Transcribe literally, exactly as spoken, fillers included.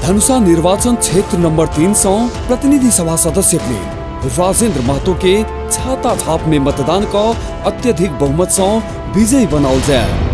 धनुषा निर्वाचन क्षेत्र नंबर तीन सौ प्रतिनिधि सभा सदस्य के राजेंद्र महतो के छाता छाप में मतदान का अत्यधिक बहुमत से विजयी बनाओल जाए।